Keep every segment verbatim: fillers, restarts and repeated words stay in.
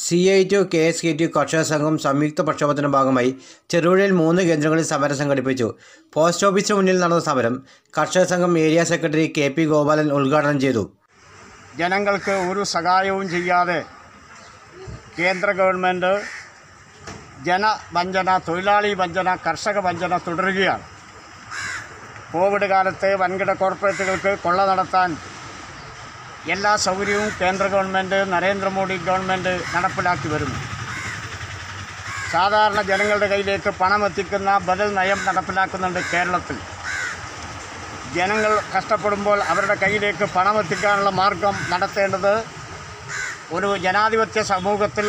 C I T U, K S K T U കർഷക സംഘം സംയുക്ത പ്രക്ഷോഭത്തിന്റെ ഭാഗമായി ചെറുപുഴയിൽ മൂന്ന് കേന്ദ്രങ്ങളിൽ സമരം സംഘടിപ്പിച്ചു. പോസ്റ്റ് ഓഫീസിന് മുന്നിൽ നടന്ന സമരം കർഷക സംഘം area secretary K P Gopalan ഉദ്ഘാടനം ചെയ്തു. ജനങ്ങൾക്ക് ഒരു സഹായവും ചെയ്യാതെ കേന്ദ്ര ഗവൺമെൻറ് ജനവഞ്ചന, തൊഴിലാളി വഞ്ചന, കർഷക വഞ്ചന തുടരുകയാണ്. കോവിഡ് കാലത്ത് വൻകിട കോർപ്പറേറ്റുകൾക്ക് കൊള്ള നടത്താൻ എല്ലാ സൗകര്യവും കേന്ദ്ര ഗവൺമെൻറ്, നരേന്ദ്രമോദി ഗവൺമെൻറ് നടപ്പിലാക്കി വരുന്നു. സാധാരണ ജനങ്ങളുടെ കയ്യിലേക്ക് പണം എത്തിക്കുന്ന ബദൽ നയം നടപ്പിലാക്കുന്നുണ്ട് കേരളത്തിൽ. ജനങ്ങൾ കഷ്ടപ്പെടുമ്പോൾ അവരുടെ കയ്യിലേക്ക് പണം എത്തിക്കാനുള്ള മാർഗം നടത്തേണ്ടത് ഒരു ജനാധിപത്യ സമൂഹത്തിൽ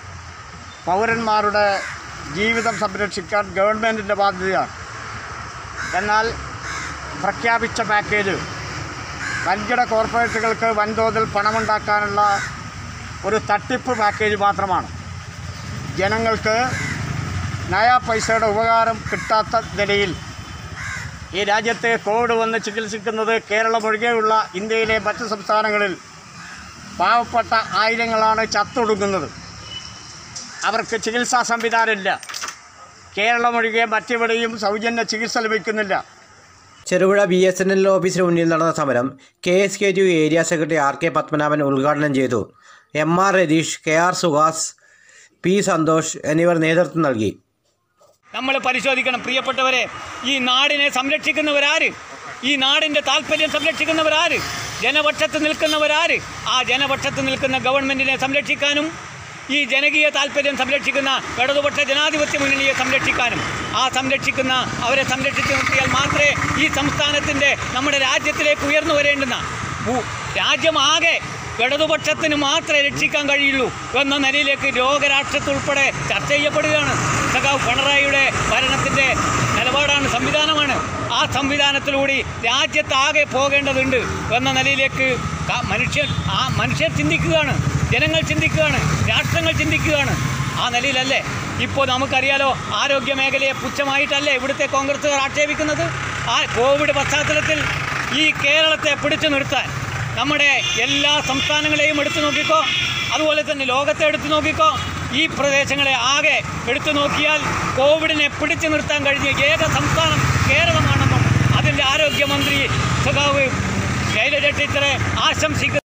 പൗരന്മാരുടെ ജീവിതം സംരക്ഷിക്കാൻ ഗവൺമെൻറ്റിൻ്റെ ബാധ്യതയാണ്. എന്നാൽ പ്രഖ്യാപിച്ച പാക്കേജ് വൻകിട കോർപ്പറേറ്റുകൾക്ക് വൻതോതിൽ പണമുണ്ടാക്കാനുള്ള ഒരു തട്ടിപ്പ് പാക്കേജ് മാത്രമാണ്. ജനങ്ങൾക്ക് നയാ പൈസയുടെ ഉപകാരം കിട്ടാത്ത നിലയിൽ ഈ രാജ്യത്തെ കോവിഡ് വന്ന് ചികിത്സിക്കുന്നത് കേരളം ഒഴികെയുള്ള ഇന്ത്യയിലെ മറ്റ് സംസ്ഥാനങ്ങളിൽ പാവപ്പെട്ട ആയിരങ്ങളാണ് ചത്തൊടുങ്ങുന്നത്. അവർക്ക് ചികിത്സാ സംവിധാനമില്ല. കേരളം ഒഴികെ മറ്റെവിടെയും സൗജന്യ ചികിത്സ ലഭിക്കുന്നില്ല. Cherupuzha B S N L ഓഫീസിന് മുന്നിൽ നടന്ന സമരം K S K T U area secretary R K Padmanabhan ഉദ്ഘാടനം ചെയ്തു. M R Ratheesh, K R Suhas, P Santhosh എന്നിവർ നേതൃത്വം നൽകി. നമ്മൾ പരിശോധിക്കണം പ്രിയപ്പെട്ടവരെ, ഈ നാടിനെ സംരക്ഷിക്കുന്നവരാര്? ഈ നാടിൻ്റെ താല്പര്യം സംരക്ഷിക്കുന്നവരാര്? ജനപക്ഷത്ത് നിൽക്കുന്നവരാര്? ആ ജനപക്ഷത്ത് നിൽക്കുന്ന ഗവൺമെൻറ്റിനെ സംരക്ഷിക്കാനും ഈ ജനകീയ താല്പര്യം സംരക്ഷിക്കുന്ന ഇടതുപക്ഷ ജനാധിപത്യ മുന്നണിയെ സംരക്ഷിക്കാനും ആ സംരക്ഷിക്കുന്ന അവരെ സംരക്ഷിച്ചു നിർത്തിയാൽ മാത്രമേ ഈ സംസ്ഥാനത്തിൻ്റെ നമ്മുടെ രാജ്യത്തിലേക്ക് ഉയർന്നു വരേണ്ടുന്ന രാജ്യമാകെ ഇടതുപക്ഷത്തിന് മാത്രമേ രക്ഷിക്കാൻ കഴിയുള്ളൂ എന്ന നിലയിലേക്ക് ലോകരാഷ്ട്രത്തുൾപ്പെടെ ചർച്ച ചെയ്യപ്പെടുകയാണ്. സഖാവ് പിണറായിയുടെ ഭരണത്തിൻ്റെ നിലപാടാണ്, സംവിധാനമാണ്. ആ സംവിധാനത്തിലൂടെ രാജ്യത്താകെ പോകേണ്ടതുണ്ട് എന്ന നിലയിലേക്ക് മനുഷ്യർ ആ മനുഷ്യർ ചിന്തിക്കുകയാണ്, ജനങ്ങൾ ചിന്തിക്കുകയാണ്, രാഷ്ട്രങ്ങൾ ചിന്തിക്കുകയാണ്. ആ നിലയിലല്ലേ ഇപ്പോൾ നമുക്കറിയാലോ, ആരോഗ്യ മേഖലയെ പുച്ഛമായിട്ടല്ലേ ഇവിടുത്തെ കോൺഗ്രസ്സുകാർ ആക്ഷേപിക്കുന്നത്. ആ കോവിഡ് പശ്ചാത്തലത്തിൽ ഈ കേരളത്തെ പിടിച്ചു നിർത്താൻ നമ്മുടെ എല്ലാ സംസ്ഥാനങ്ങളെയും എടുത്തു നോക്കിക്കോ, അതുപോലെ തന്നെ ലോകത്തെ എടുത്തു നോക്കിക്കോ, ഈ പ്രദേശങ്ങളെ ആകെ എടുത്തു നോക്കിയാൽ കോവിഡിനെ പിടിച്ചു നിർത്താൻ കഴിഞ്ഞ ഏക സംസ്ഥാനം കേരളമാണെന്നും അതിൻ്റെ ആരോഗ്യമന്ത്രി സഖാവ് ശൈലജ ടീച്ചറെ ആശംസിക്കുന്നു.